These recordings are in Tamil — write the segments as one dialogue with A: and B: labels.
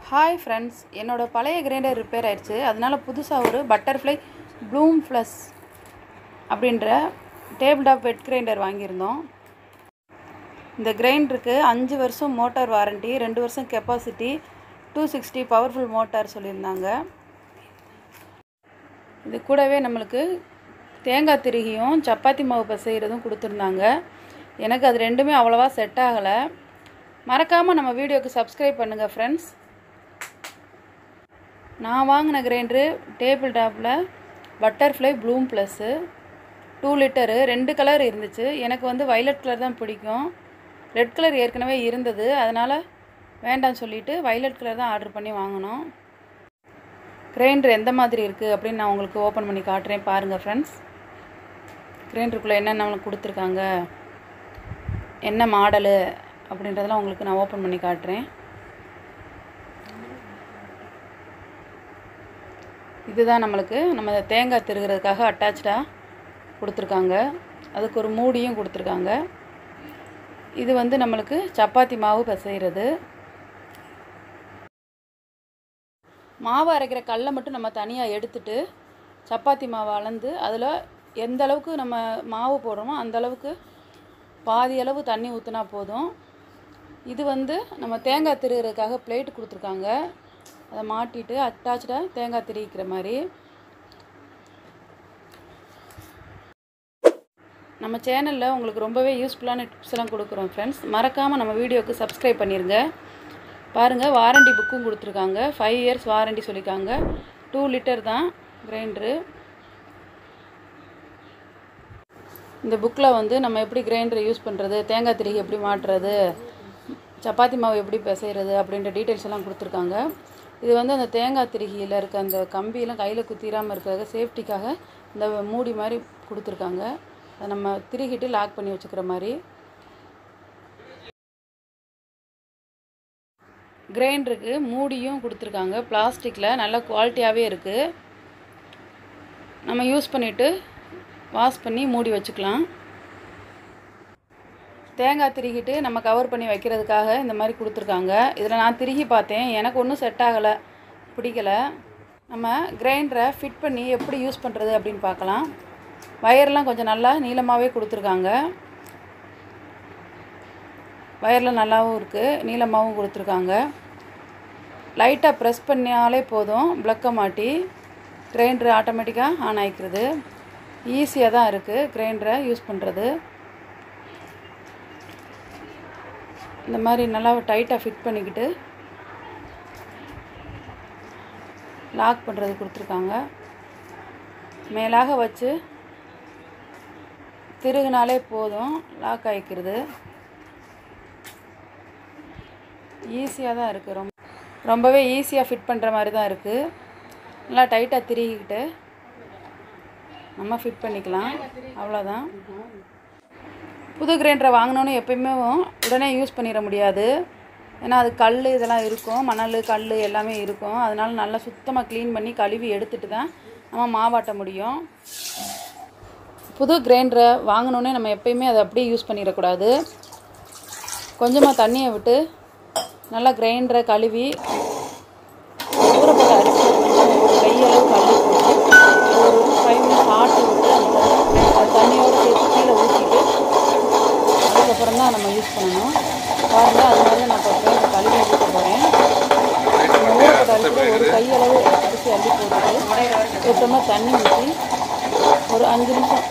A: ஹாய் ஃப்ரெண்ட்ஸ், என்னோடய பழைய கிரைண்டர் ரிப்பேர் ஆயிடுச்சு. அதனால் புதுசாக ஒரு பட்டர்ஃப்ளை ப்ளூம் ப்ளஸ் அப்படின்ற டேபிள் டாப் வெட் கிரைண்டர் வாங்கியிருந்தோம். இந்த கிரைண்டருக்கு 5 வருஷம் மோட்டார் வாரண்ட்டி, 2 வருஷம் கெப்பாசிட்டி, 260 பவர்ஃபுல் மோட்டார் சொல்லியிருந்தாங்க. இது கூடவே நம்மளுக்கு தேங்காய் திருகியும் சப்பாத்தி மாவு பிசைகிறதும் கொடுத்துருந்தாங்க. எனக்கு அது ரெண்டுமே அவ்வளோவா செட் ஆகலை. மறக்காமல் நம்ம வீடியோக்கு சப்ஸ்கிரைப் பண்ணுங்கள் ஃப்ரெண்ட்ஸ். நான் வாங்கின கிரைண்டரு டேபிள் டாப்பில் butterfly bloom plus 2 litre. 2 colour இருந்துச்சு. எனக்கு வந்து வைலட் கலர் தான் பிடிக்கும். ரெட் கலர் ஏற்கனவே இருந்தது, அதனால் வேண்டாம்னு சொல்லிவிட்டு வைலட் கலர் தான் ஆர்டர் பண்ணி வாங்கினோம். கிரைண்டர் எந்த மாதிரி இருக்குது அப்படின்னு நான் உங்களுக்கு ஓப்பன் பண்ணி காட்டுறேன், பாருங்கள் ஃப்ரெண்ட்ஸ். கிரைண்டருக்குள்ளே என்னென்ன நம்மளுக்கு கொடுத்துருக்காங்க, என்ன மாடலு அப்படின்றதெல்லாம் உங்களுக்கு நான் ஓப்பன் பண்ணி காட்டுறேன். இதுதான் நம்மளுக்கு நம்ம தேங்காய் திருகிறதுக்காக அட்டாச்சாக கொடுத்துருக்காங்க. அதுக்கு ஒரு மூடியும் கொடுத்துருக்காங்க. இது வந்து நம்மளுக்கு சப்பாத்தி மாவு பிசைகிறது. மாவு அரைக்கிற கல்லை மட்டும் நம்ம தனியாக எடுத்துட்டு சப்பாத்தி மாவு அளந்து அதில் எந்த அளவுக்கு நம்ம மாவு போடுறோமோ அந்த அளவுக்கு பாதி அளவு தண்ணி ஊற்றினா போதும். இது வந்து நம்ம தேங்காய் திருகிறதுக்காக பிளேட் கொடுத்துருக்காங்க. அதை மாட்டிட்டு அட்டாச்சாக தேங்காய் திரிக்கிற மாதிரி. நம்ம சேனலில் உங்களுக்கு ரொம்பவே யூஸ்ஃபுல்லான டிப்ஸ் எல்லாம் கொடுக்குறோம் ஃப்ரெண்ட்ஸ். மறக்காமல் நம்ம வீடியோவுக்கு சப்ஸ்கிரைப் பண்ணிடுங்க. பாருங்கள், வாரண்டி புக்கும் கொடுத்துருக்காங்க. 5 இயர்ஸ் வாரண்டி சொல்லியிருக்காங்க. 2 லிட்டர் தான் கிரைண்டரு. இந்த புக்கில் வந்து நம்ம எப்படி கிரைண்டரை யூஸ் பண்ணுறது, தேங்காய் திரிகை எப்படி மாட்டுறது, சப்பாத்தி மாவு எப்படி பிசைகிறது அப்படின்ற டீட்டெயில்ஸ் எல்லாம் கொடுத்துருக்காங்க. இது வந்து அந்த தேங்காய் திருகியில் இருக்க அந்த கம்பியெல்லாம் கையில் குத்திராமல் இருக்கிறது சேஃப்டிக்காக இந்த மூடி மாதிரி கொடுத்துருக்காங்க. அதை நம்ம திருகிட்டு லாக் பண்ணி வச்சுக்கிற மாதிரி. கிரைண்டருக்கு மூடியும் கொடுத்துருக்காங்க. பிளாஸ்டிக்கில் நல்ல குவாலிட்டியாகவே இருக்குது. நம்ம யூஸ் பண்ணிவிட்டு வாஷ் பண்ணி மூடி வச்சுக்கலாம். தேங்காய் திருகிட்டு நம்ம கவர் பண்ணி வைக்கிறதுக்காக இந்த மாதிரி கொடுத்துருக்காங்க. இதில் நான் திருகி பார்த்தேன், எனக்கு ஒன்றும் செட் ஆகலை, பிடிக்கலை. நம்ம கிரைண்டரை ஃபிட் பண்ணி எப்படி யூஸ் பண்ணுறது அப்படின்னு பார்க்கலாம். வயர்லாம் கொஞ்சம் நல்லா நீளமாகவே கொடுத்துருக்காங்க. வயர்லாம் நல்லாவும் இருக்குது, நீளமாகவும் கொடுத்துருக்காங்க. லைட்டாக ப்ரெஸ் பண்ணியாலே போதும், ப்ளக்கை மாட்டி கிரைண்டர் ஆட்டோமேட்டிக்காக ஆன் ஆகிக்கிறது. ஈஸியாக தான் இருக்குது கிரைண்டரை யூஸ் பண்ணுறது. இந்த மாதிரி நல்லா டைட்டாக ஃபிட் பண்ணிக்கிட்டு லாக் பண்ணுறது கொடுத்துருக்காங்க. மேலாக வச்சு திருகுனாலே போதும், லாக் ஆகிக்கிறது. ஈஸியாக தான் இருக்குது. ரொம்பவே ஈஸியாக ஃபிட் பண்ணுற மாதிரி தான் இருக்குது. நல்லா டைட்டாக திருகிக்கிட்டு நம்ம ஃபிட் பண்ணிக்கலாம், அவ்வளோதான். புது கிரைண்டரை வாங்கினோன்னு எப்பயுமே உடனே யூஸ் பண்ணிட முடியாது. ஏன்னா அது கல் இதெல்லாம் இருக்கும், மணல் கல் எல்லாமே இருக்கும். அதனால் நல்லா சுத்தமாக க்ளீன் பண்ணி கழுவி எடுத்துகிட்டு தான் நம்ம மாவாட்ட முடியும். புது கிரைண்டரை வாங்கினோன்னே நம்ம எப்பயுமே அதை அப்படியே யூஸ் பண்ணிடக்கூடாது. கொஞ்சமாக தண்ணியை விட்டு நல்லா கிரைண்டரை கழுவி ஊறப்பட்ட அரிசி ஒரு கையளவு கழுவி போட்டு ஒரு 5 மினிட்ஸ் ஆட்டி விட்டு அந்த தண்ணியோடு சேர்த்து கீழே ஊற்றிட்டு அதுக்கப்புறம் தான் நம்ம யூஸ் பண்ணணும். பாருங்கள், அது மாதிரி நான் இப்போ கழுவி ஊற்ற போகிறேன். ஊறப்பட்ட அரிசியில் ஒரு கையளவு அரிசி அள்ளி போட்டுட்டு சுத்தமாக தண்ணி ஊற்றி ஒரு 5 நிமிஷம்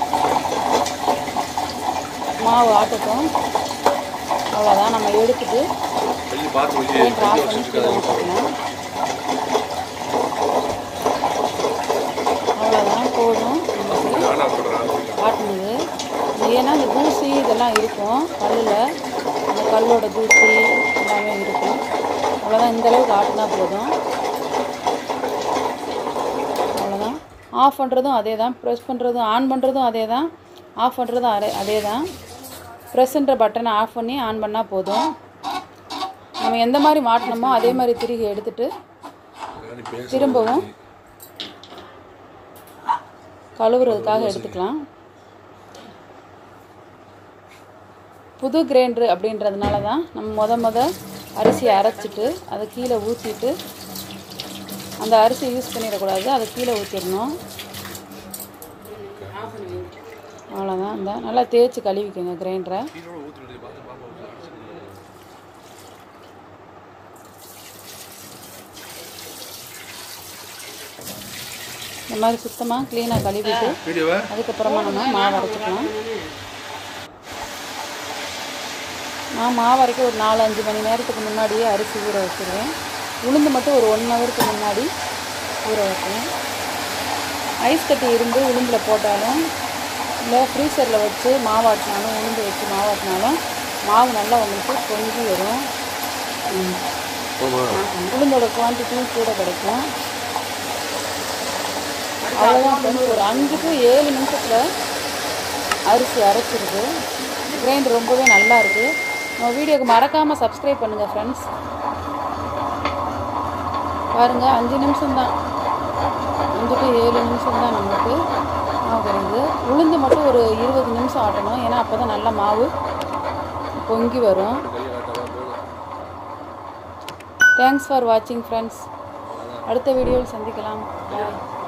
A: மாவு ஆட்டட்டும். அவ்வளோதான். நம்ம எடுத்துட்டு கிரைண்டர் ஆஃப் பண்ணி கீழே ஊற்றிக்கலாம். அவ்வளோதான், போதும் ஆட்டினது. ஏன்னா இந்த தூசி இதெல்லாம் இருக்கும் கல்லில், அந்த கல்லோட தூசி எல்லாமே இருக்கும். அவ்வளோதான், இந்தளவுக்கு ஆட்டினா போதும். அவ்வளோதான். ஆஃப் பண்ணுறதும் அதே தான், ப்ரெஸ் பண்ணுறதும் ஆன் பண்ணுறதும் அதே தான், ஆஃப் பண்ணுறதும் அதே தான். ப்ரெஸ்ன்ற பட்டனை ஆஃப் பண்ணி ஆன் பண்ணால் போதும். நம்ம எந்த மாதிரி மாட்டினோமோ அதே மாதிரி திருகி எடுத்துகிட்டு திரும்பவும் கழுவுறதுக்காக எடுத்துக்கலாம். புது கிரைண்டரு அப்படின்றதுனால தான் நம்ம முத அரிசியை அரைச்சிட்டு அதை கீழே ஊற்றிட்டு, அந்த அரிசியை யூஸ் பண்ணிடக்கூடாது, அதை கீழே ஊற்றிடணும். அவ்வளோதான். இந்த நல்லா தேய்ச்சி கழுவிக்கோங்க கிரைண்டரை. இந்த மாதிரி சுத்தமாக க்ளீனாக கழுவிட்டு அதுக்கப்புறமா நம்ம மாவு அரைச்சிக்கலாம். நான் மாவு அரைக்க ஒரு 4-5 மணி நேரத்துக்கு முன்னாடியே அரிசி ஊற வச்சுருவேன். உளுந்து மட்டும் ஒரு 1 ஹவருக்கு முன்னாடி ஊற வைப்பேன். ஐஸ் கட்டி இருந்து உளுந்தில் போட்டாலும் இல்லை ஃப்ரீசரில் வச்சு மாவாட்டினாலும், உளுந்து வச்சு மாவாட்டினாலும் மாவு நல்லா உங்களுக்கு பொங்கி வரும். உளுந்தோட குவான்டிட்டியும் கூட கிடைக்கும். அவ்வளோதான் ஃப்ரெண்ட்ஸ். ஒரு 5 to 7 நிமிஷத்தில் அரிசி அரைச்சிருக்கு. கிரைண்டர் ரொம்பவே நல்லா இருக்குது. நம்ம வீடியோக்கு மறக்காமல் சப்ஸ்கிரைப் பண்ணுங்கள் ஃப்ரெண்ட்ஸ். பாருங்கள், 5 நிமிஷம் தான், 5 to 7 நிமிஷம் தான் நம்மளுக்கு மாவு கிடைக்குது. உளுந்து மட்டும் ஒரு 20 நிமிஷம் ஆட்டணும். ஏன்னா அப்போ தான் நல்லா மாவு பொங்கி வரும். தேங்க்ஸ் ஃபார் வாட்சிங் ஃப்ரெண்ட்ஸ். அடுத்த வீடியோவில் சந்திக்கலாம். பாய்.